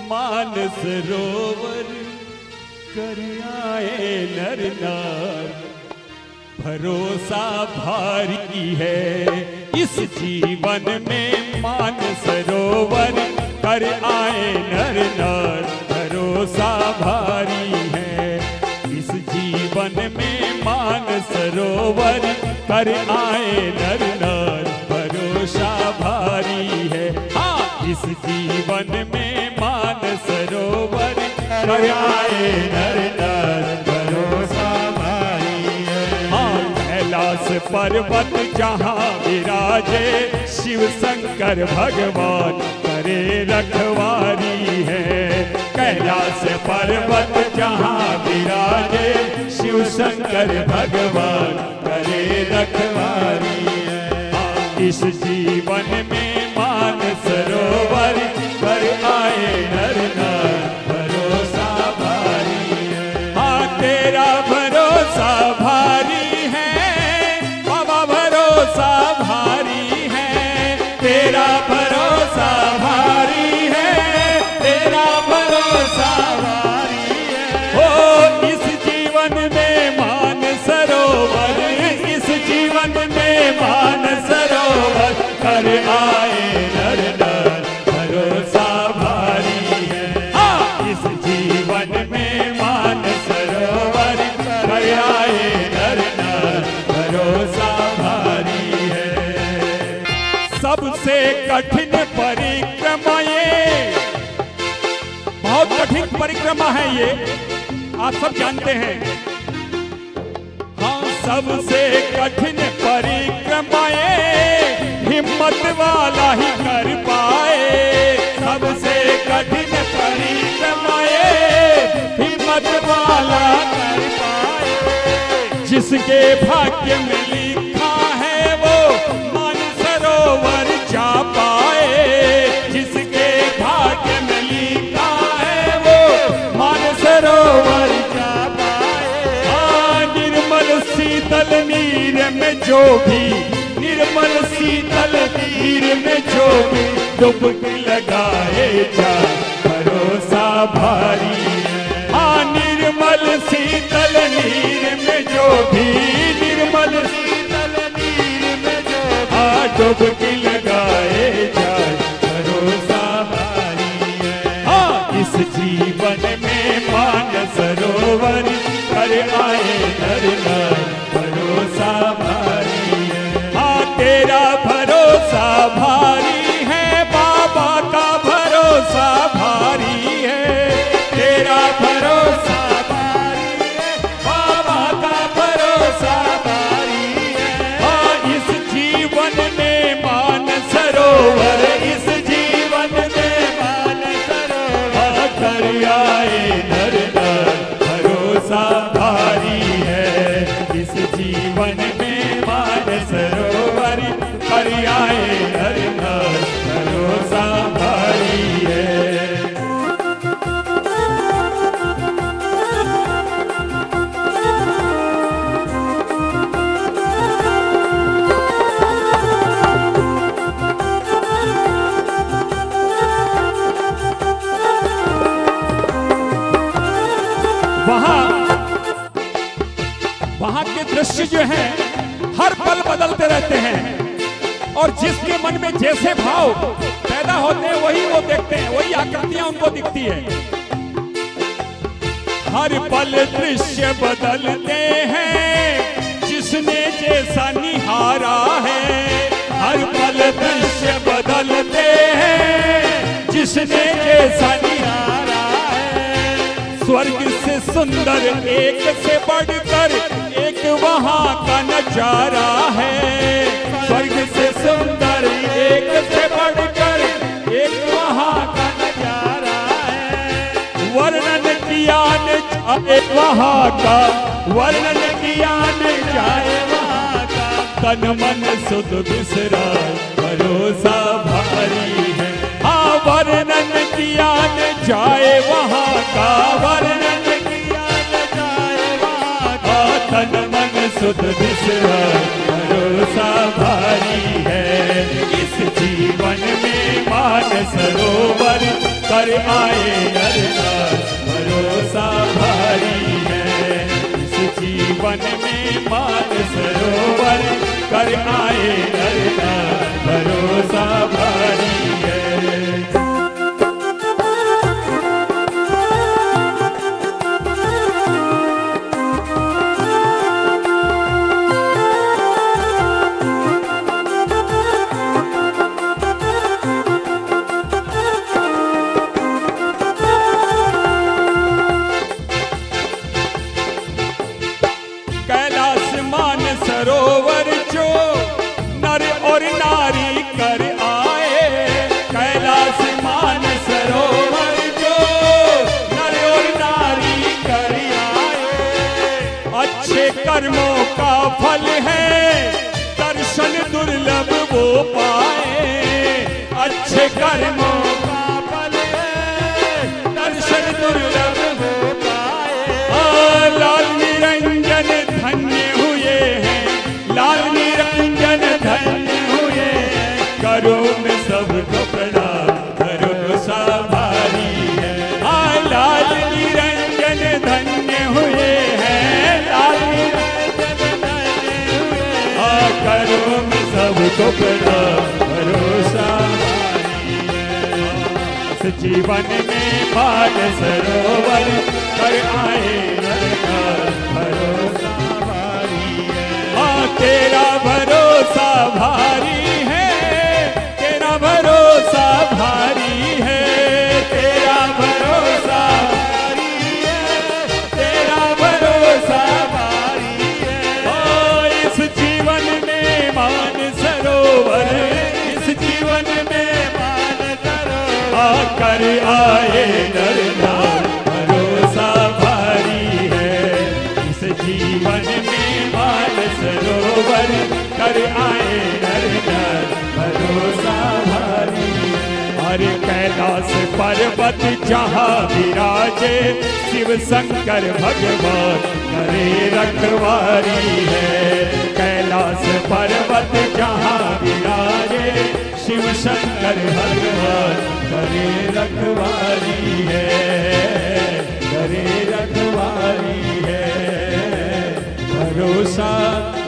मानसरोवर कर आए नर नार, भरोसा भारी है इस जीवन में। मानसरोवर कर आए नर नार, भरोसा भारी है इस जीवन में। मानसरोवर कर आए नर नार, भरोसा भारी है हाँ इस जीवन में। मानसरोवर कर आए नर नार, भरोसा भारी है हाँ। कैलाश पर्वत जहाँ विराजे शिव शंकर भगवान करे रखवारी है। कैलाश पर्वत जहाँ विराजे शिव शंकर भगवान करे रखवारी है। इस जीवन में मानसरोवर कर आए नर नार, भरोसा भारी है हाँ तेरा भरोसा भारी है बाबा, भरोसा भारी है तेरा भरोसा भारी है, तेरा भरोसा भारी है ओ इस जीवन में मानसरोवर, इस जीवन में मानसरोवर कर आए नर नार, भरोसा भारी है हाँ इस जीवन में मानसरोवर कर आए नर नार, भरोसा भारी है। सबसे कठिन परिक्रमा ये, बहुत कठिन परिक्रमा है ये, आप सब जानते हैं हाँ। सबसे कठिन परिक्रमा ये हिम्मत वाला ही कर पाए। सबसे कठिन परिक्रमा ये हिम्मत वाला कर पाए। जिसके भाग्य में लिखा है वो मानसरोवर जा पाए। जिसके भाग्य में लिखा है वो मानसरोवर जा पाए हाँ। निर्मल शीतल नीर में जो भी, निर्मल शीतल नीर में जो भी डुबकी लगाए जा, भरोसा भारी है हाँ। निर्मल शीतल नीर में जो भी, निर्मल शीतल नीर में जो हाँ डुबकी लगाए जा, भरोसा भारी है हाँ। इस जीवन में मानसरोवर कर आए नर नार, भरोसा भारी है हाँ तेरा भरोसा भारी है बाबा का भरोसा भारी है। तेरा भरोसा भारी है बाबा का भरोसा भारी है हाँ। इस जीवन में मानसरोवर, इस जीवन में मानसरोवर कर आए नर नार, भरोसा भारी है इस जीवन में। मानसरोवर कर आए नर नार, भरोसा भारी है। वहां के दृश्य जो हैं हर पल बदलते रहते हैं और जिसके मन में जैसे भाव पैदा होते हैं वही वो देखते हैं, वही आकृतियां उनको दिखती है। हर पल दृश्य बदलते हैं जिसने जैसा निहारा है। हर पल दृश्य बदलते हैं जिसने जैसा निहारा है। स्वर्ग से सुंदर एक से बढ़कर एक वहाँ का नजारा है। स्वर्ग से सुंदर एक से बढ़कर एक वहाँ का नजारा है। वर्णन किया न जाए वहाँ का, वर्णन किया न जाए वहाँ का। तन मन सुध बिसराए भरोसा भारी है हाँ। वर्णन किया न जाए वहाँ का, वर्णन किया न जाए वहाँ का। तन मन सुध बिसराए भरोसा भारी है इस जीवन में। मानसरोवर कर आए अरदास, भरोसा भारी है। इस जीवन में मानसरोवर कर आए अरदास, भरोसा भारी है। कैलाश मानसरोवर जो नर और नारी कर आए, कैलाश मानसरोवर जो नर और नारी कर आए। अच्छे कर्मों का फल है, दर्शन दुर्लभ वो पाए। अच्छे कर्मों का फल है, दर्शन दुर्लभ वो पाए। लाल निरंजन धन्य हुए हैं, लाल निरंजन धन्य हुए हैं। करो में सबको प्रणाम, भरोसा भारी है। लाल निरंजन धन्य हुए हैं, लाल निरंजन धन्य हुए हैं। करो में सबको प्रणाम, भरोसा भारी है। इस जीवन में मानसरोवर कर आए अरदास, भरोसा भारी है। तेरा भरोसा भारी है, तेरा भरोसा भारी है, तेरा भरोसा भारी है, तेरा भरोसा भारी है। इस जीवन में मानसरोवर, इस जीवन में मानसरोवर कर आए अरदास, भरोसा भारी है। इस जीवन में मानसरोवर कर आए अरदास, भरोसा भारी है। और कैलाश पर्वत जहाँ विराजे, शिव शंकर भगवान करे रखवारी है। कैलाश पर्वत जहाँ विराजे, शिव शंकर भगवान करे रखवारी है, करे रखवारी है। भरोसा